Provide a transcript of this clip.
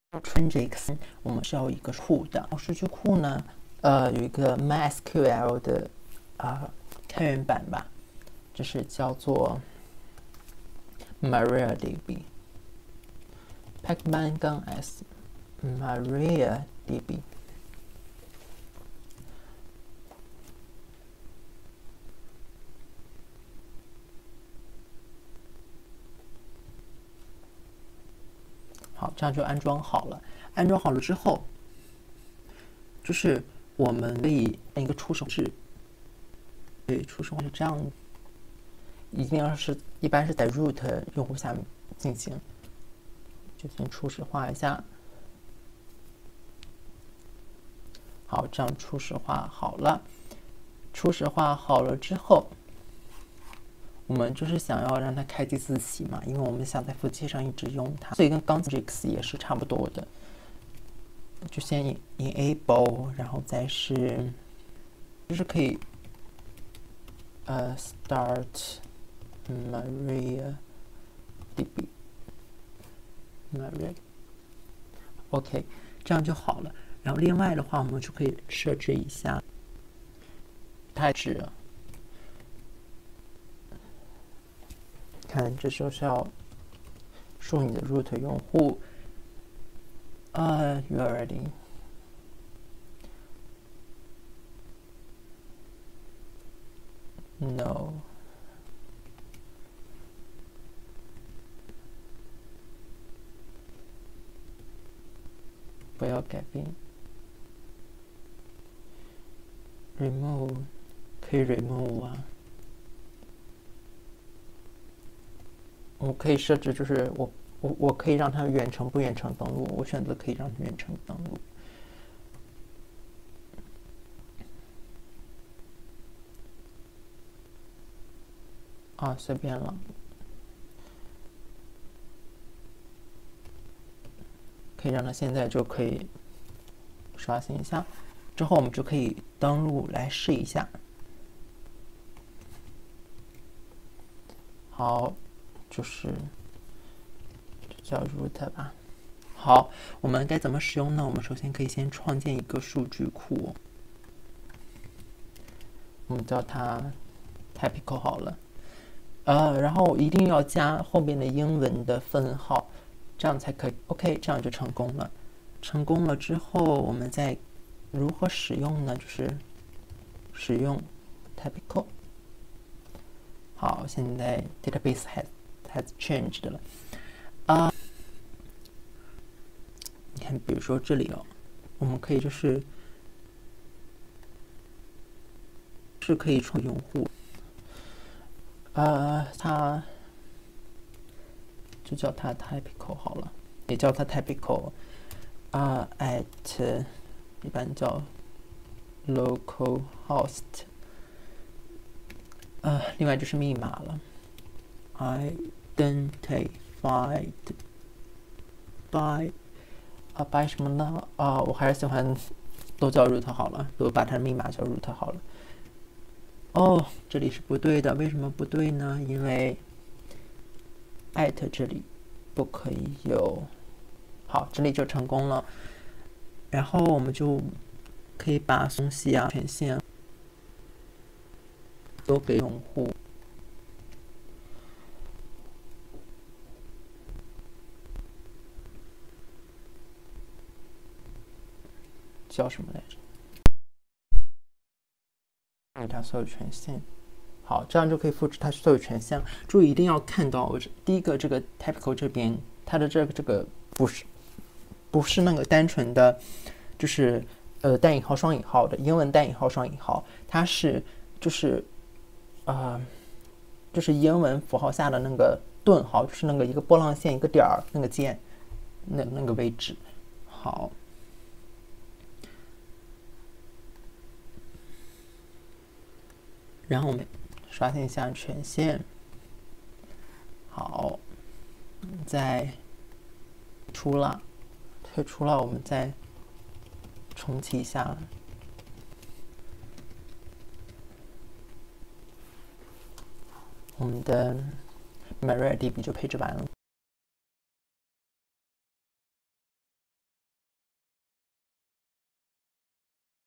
Nginx 我们是要一个库的，数据库呢，有一个 MySQL 的开源版吧，就是叫做 MariaDB。Pacman-S MariaDB。好，这样就安装好了。安装好了之后，就是我们可以按一个初始化是，对，初始化是这样，一般是在 root 用户下面进行，就先初始化一下。好，这样初始化好了。初始化好了之后，我们就是想要让它开机自启嘛，因为我们想在服务器上一直用它，所以跟刚 Nginx 也是差不多的。就先 enable， 然后再是就是可以start MariaDB OK， 这样就好了。然后另外的话，我们就可以设置一下太值。看，这就是要说你的 root 用户URL No， 不要改变 remove 可以 remove 啊。我可以设置，就是我可以让它远程不远程登录，我选择可以让它远程登录。随便了。可以让它现在就可以刷新一下，之后我们就可以登录来试一下。好，就是叫 root 吧。好，我们该怎么使用呢？我们首先可以先创建一个数据库，我们叫它 Typical 好了。然后一定要加后面的英文的分号，这样才可以。OK， 这样就成功了。成功了之后，我们再如何使用呢？就是使用 Typical。好，现在 database has changed 了。你看，比如说这里我们可以就是可以创用户。它就叫它 Typical 好了，也叫它 Typical at 一般叫 localhost。另外就是密码了 ，identified by by 什么呢？我还是喜欢都叫 root 好了，都把它的密码叫 root 好了。这里是不对的，为什么不对呢？因为 at 这里不可以有。好，这里就成功了。然后我们就可以把东西权限都给用户。叫什么来着？给它所有权限。好，这样就可以复制它所有权限。注意一定要看到，第一个这个 Typical 这边，它的这个不是那个单纯的，就是单引号双引号的英文单引号双引号，它是就是英文符号下的那个顿号，就是那个一个波浪线一个点儿那个键那个位置。好。然后我们刷新一下权限。好，再退出了，我们再重启一下。我们的 MariaDB 就配置完了。